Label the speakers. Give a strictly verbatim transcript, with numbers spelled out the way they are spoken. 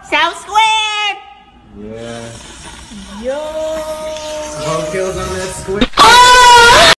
Speaker 1: South Square!
Speaker 2: Yeah.
Speaker 1: Yo!
Speaker 2: All kills on that square.